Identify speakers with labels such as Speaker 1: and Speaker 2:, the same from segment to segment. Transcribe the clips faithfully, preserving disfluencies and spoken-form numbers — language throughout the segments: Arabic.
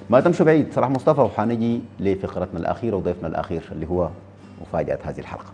Speaker 1: ما تمشوا بعيد صلاح مصطفى، وحنجي لفقرتنا الأخيرة وضيفنا الأخير اللي هو مفاجأة هذه الحلقة.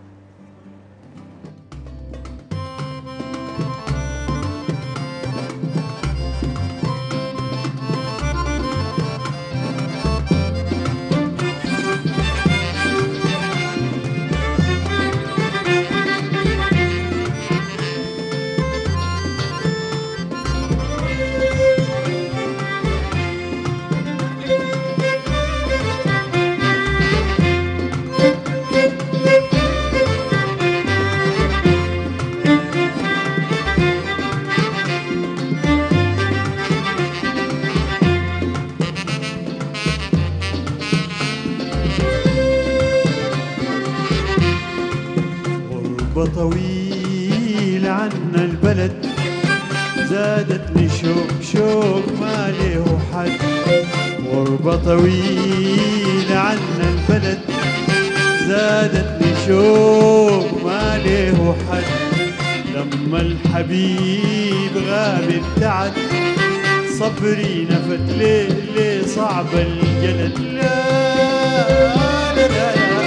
Speaker 2: طويل عنا البلد زادتني شوق شوق ما له حد. غربة طويل عنا البلد زادتني شوق ما له حد. لما الحبيب غاب ابتعد صبري نفت ليه ليه صعب الجلد. لا لا لا, لا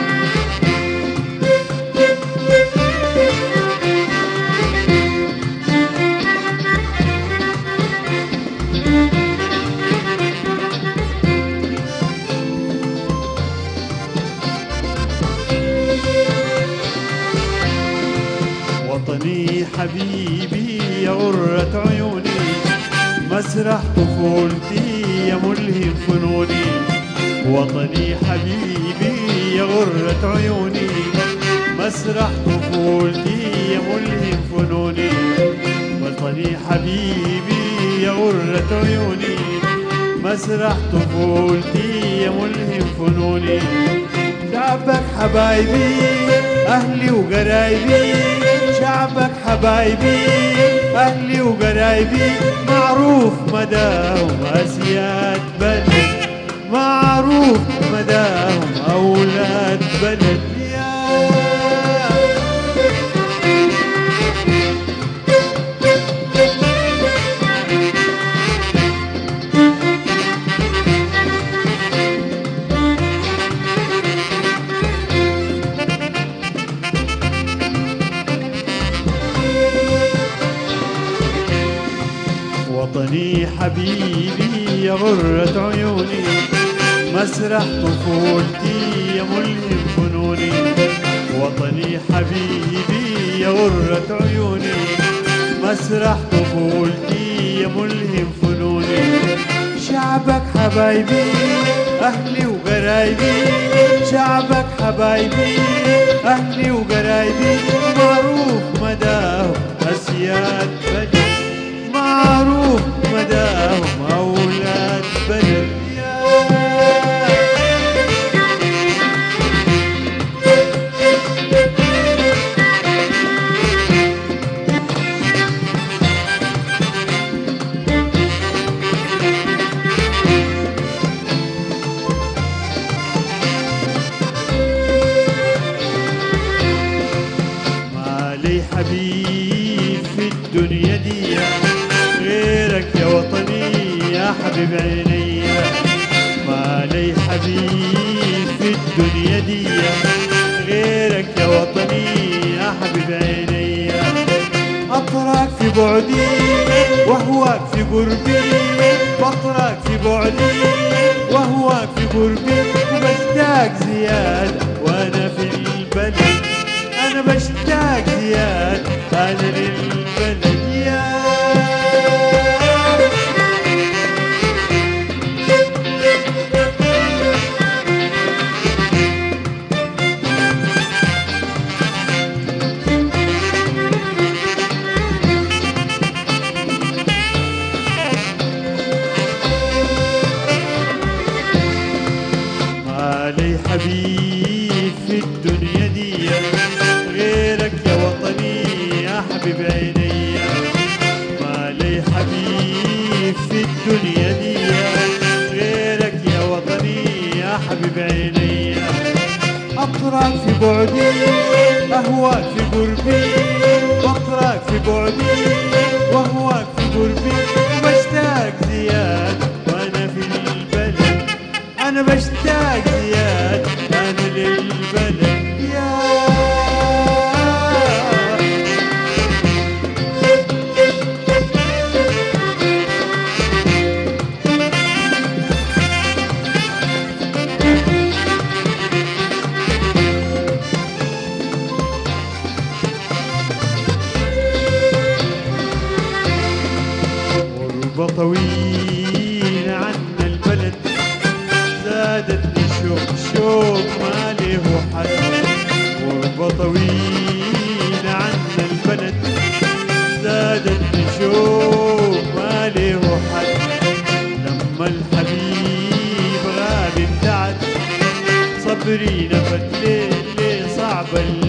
Speaker 2: وطني حبيبي يا غرة عيوني مسرح طفولتي يا ملهم فنوني. وطني حبيبي يا غرة عيوني مسرح طفولتي يا ملهم فنوني. وطني حبيبي يا غرة عيوني مسرح طفولتي يا ملهم فنوني. شعبك حبايبي أهلي وقرايبي شعبك حبايبي أهلي وقرايبي معروف مداهم أسياد بلد معروف مداهم أولاد بلد. وطني حبيبي يا غرة عيوني مسرح طفولتي يا ملهم فنوني. وطني حبيبي يا غرة عيوني مسرح طفولتي يا ملهم فنوني. شعبك حبايبي أهلي وقرايبي شعبك حبايبي أهلي وقرايبي معروف مداهم أسياد بلد معروف مداهم أولاد بلد. ما لي حبيب في الدنيا دي غيرك يا وطني يا حبيب عيني. ما لي حبيب في الدنيا دي غيرك يا وطني يا حبيب عيني. أطراك في بعدي وهواك في قربي بطراك في بعدي وهواك في قربي. وبشتاق زيادة وأنا في البلد أنا بشتاق زيادة أنا للبلد. يا لي حبيب في الدنيا دي غيرك يا وطني يا حبيب عيني. ما لي حبيب في الدنيا دي غيرك يا وطني يا حبيب عيني. أطراك في بعدي أهواك في قربي بطراك في بعدي وهواك في قربي. وبشتاق زيادة وأنا في البلد أنا بشتاق زياد أنا للبلد يا غربة طويلة عنا البلد زادتني شوق شوق ما له حد. غربة طويلة عنا البلد زادتني شوق ما له حد. لما الحبيب غاب ابتعد صبري نفد ليل صعب